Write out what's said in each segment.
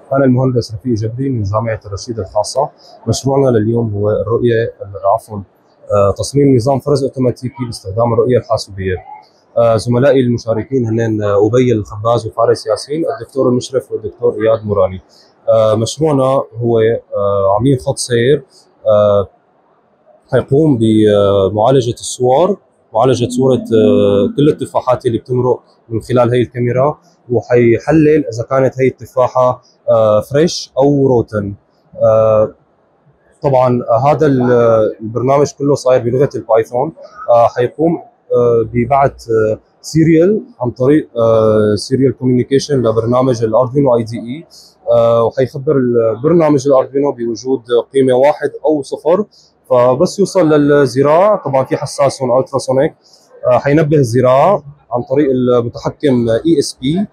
أنا المهندس رفيق جبري من جامعة الرشيد الخاصة. مشروعنا لليوم هو تصميم نظام فرز أوتوماتيكي باستخدام الرؤية الحاسوبية. زملائي المشاركين هن أبي الخباز وفارس ياسين، الدكتور المشرف والدكتور إياد موراني. مشروعنا هو عاملين خط سير حيقوم بمعالجة الصور، معالجة صورة كل التفاحات اللي بتمرق من خلال هي الكاميرا، وحيحلل إذا كانت هي التفاحة فريش أو روتن. طبعا هذا البرنامج كله صاير بلغة البايثون. حيقوم ببعث سيريال عن طريق سيريال كوميونيكيشن لبرنامج الاردوينو اي دي اي، وحيخبر البرنامج الاردوينو بوجود قيمة 1 أو 0. فبس يوصل للزراع، طبعا في حساس هون التراسونيك، حينبه الزراع عن طريق المتحكم اي اس بي.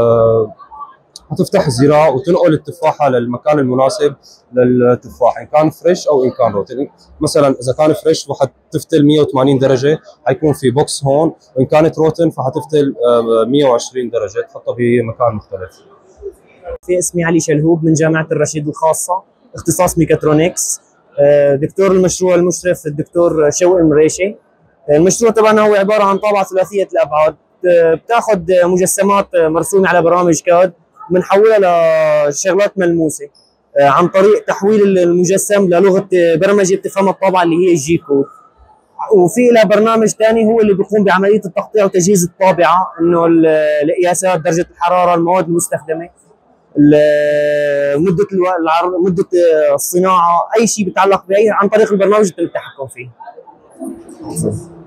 هتفتح الزراعة وتنقل التفاحة للمكان المناسب للتفاح، إن كان فريش أو إن كان روتن. مثلا إذا كان فريش فحتفتل 180 درجة، حيكون في بوكس هون، وإن كانت روتن فحتفتل 120 درجة، تحطها بمكان مختلف. في اسمي علي شلهوب من جامعة الرشيد الخاصة، اختصاص ميكاترونكس. دكتور المشروع المشرف الدكتور شوقي مريشي. المشروع تبعنا هو عبارة عن طابعة ثلاثية الأبعاد، بتاخذ مجسمات مرسومة على برامج كاد بنحولها لشغلات ملموسة عن طريق تحويل المجسم للغة برمجة تفهم الطابعة اللي هي الجي كود. وفي لها برنامج ثاني هو اللي بيقوم بعملية التقطيع وتجهيز الطابعة، انه القياسات، درجة الحرارة، المواد المستخدمة، مدة الصناعة، أي شيء بيتعلق بأي عن طريق البرنامج يتم التحكم فيه.